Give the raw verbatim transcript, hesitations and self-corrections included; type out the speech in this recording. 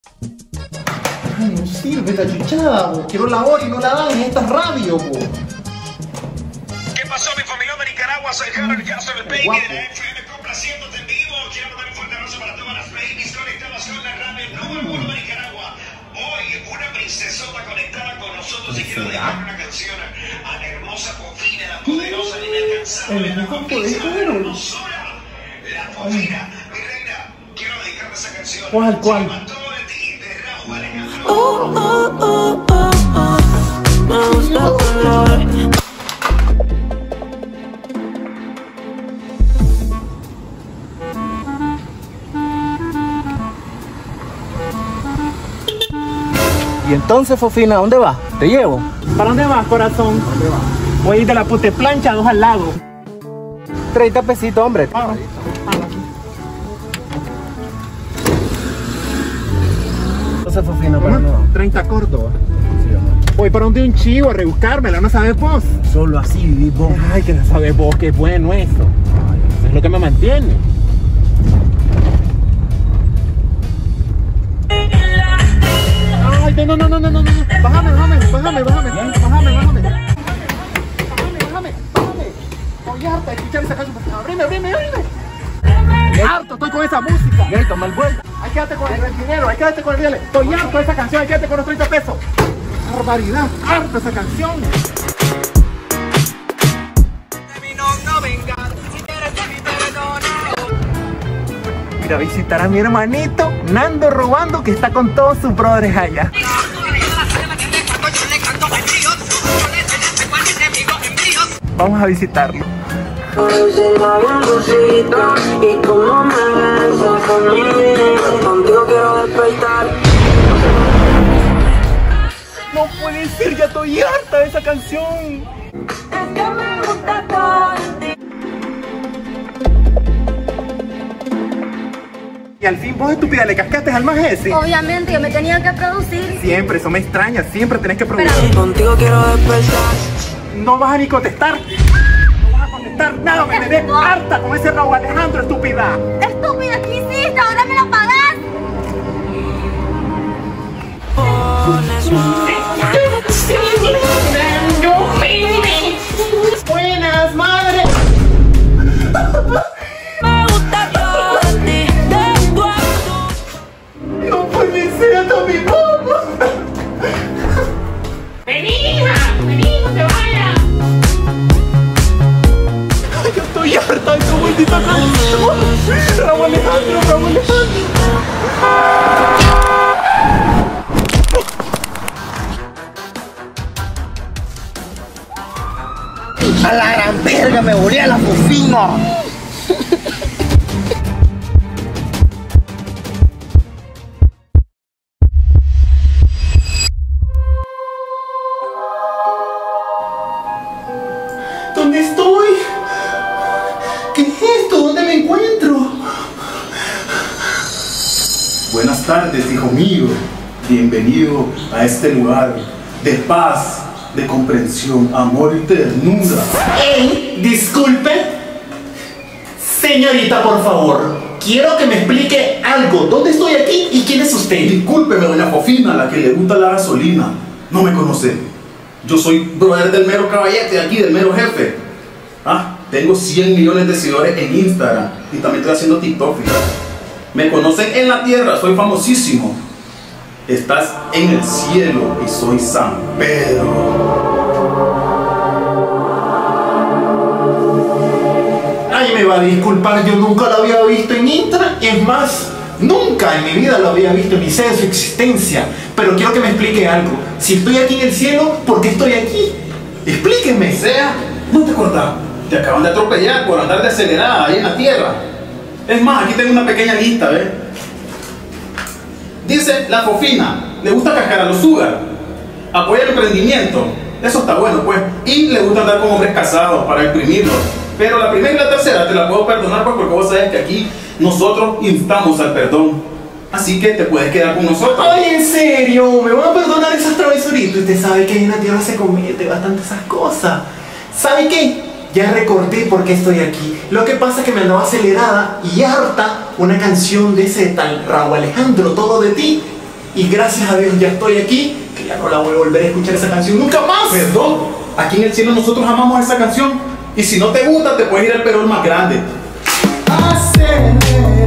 Ay, no sirve esta chuchada, po. Quiero la hora y no la dan en esta radio, po. ¿Qué pasó, mi familia de Nicaragua? Soy Harold Jackson, el baby de la F M, complaciéndote en vivo. Quiero mandar un fuerte abrazo para todas las babies conectadas con la radio número uno de Nicaragua. Hoy, una princesota conectada con nosotros y quiero dedicar una canción a la hermosa Fofina, la poderosa, la inalcanzable, la conquista, la hermosura, la Fofina. Mi reina, quiero dedicarte esa canción. ¿Cuál, cuál? Oh, oh, oh, oh, oh. Me gusta tu color. Y entonces, Fofina, ¿dónde vas? ¿Te llevo? ¿Para dónde vas, corazón? ¿Dónde vas? Voy a ir de la pute plancha, dos al lado. treinta pesitos, hombre. Ah, Entonces, Fofina, ¿para dónde vas? treinta Córdoba. Sí, amor. Voy para donde un chivo a rebuscármela, ¿no sabes vos? Solo así vivís vos. Ay, que no sabes vos, qué bueno eso. Es lo que me mantiene. Ay, no, no, no, no, no, no, no. Bájame, bájame, bájame, bájame, bájame, bájame. Bájame, bájame, bájame. Estoy harta de escuchar esa canción. Abrime, abrime, abrime. Harto, estoy con esa música. Ey, toma el vuelo. Ay, quédate con el dinero, ay, quédate con el dinero. Estoy harto de esa canción, ay, quédate con los treinta pesos. Barbaridad, harto de esa canción. Ir a visitar a mi hermanito Nando Robando, que está con todos sus brothers allá. Vamos a visitarlo. Y como me besas conmigo, contigo quiero despertar. No puede ser, ya estoy harta de esa canción. Es que me gusta contigo. Y al fin vos, estúpida, le cascaste al más ese. Obviamente, yo me tenía que producir. Siempre, eso me extraña, siempre tenés que Pero- producir. Contigo quiero despertar. No vas a ni contestar. No vas a contestar nada, me quedé harta con ese Raúl Alejandro, estúpida. Estúpida, ¿qué hiciste? Ahora me lo pagas. Pones más. Buenas, madre. Me gusta todo de ti, de tu actitud. No puede ser, hasta mi mamá. ¡Vení, hija! ¡Vení, no te vayas! Ay, yo estoy harta de su maldita canción. Raúl Alejandro, Raúl Alejandro. A la gran verga, me volé a la Fofina. ¿Dónde estoy? ¿Qué es esto? ¿Dónde me encuentro? Buenas tardes, hijo mío. Bienvenido a este lugar de paz, de comprensión, amor y ternura. Ey, disculpe. Señorita, por favor, quiero que me explique algo. ¿Dónde estoy aquí y quién es usted? Discúlpeme, doña Fofina, la que le gusta la gasolina. No me conoce. Yo soy brother del mero caballete de aquí, del mero jefe. Ah, tengo cien millones de seguidores en Instagram y también estoy haciendo TikTok, fíjate. Me conocen en la tierra, soy famosísimo. Estás en el cielo y soy San Pedro. Ay, me va a disculpar, yo nunca lo había visto en Instagram. Es más, nunca en mi vida lo había visto, ni sé de su existencia. Pero quiero que me explique algo. Si estoy aquí en el cielo, ¿por qué estoy aquí? Explíqueme. Sea, no te acordás. Te acaban de atropellar por andar de acelerada ahí en la tierra. Es más, aquí tengo una pequeña lista, ¿ves? Dice la Fofina, le gusta cascar a los sugar, apoya el emprendimiento, eso está bueno pues, y le gusta andar con hombres casados para exprimirlos. Pero la primera y la tercera te la puedo perdonar pues, porque vos sabés que aquí nosotros instamos al perdón. Así que te puedes quedar con nosotros. Ay, en serio, me van a perdonar esas travesuritas. Usted sabe que en la tierra se comete bastante esas cosas. ¿Sabe qué? Ya recordé por qué estoy aquí. Lo que pasa es que me andaba acelerada y harta una canción de ese tal Raúl Alejandro, Todo de ti. Y gracias a Dios ya estoy aquí, que ya no la voy a volver a escuchar esa canción nunca más. Perdón, aquí en el cielo nosotros amamos esa canción. Y si no te gusta, te puedes ir al perol más grande. Hacer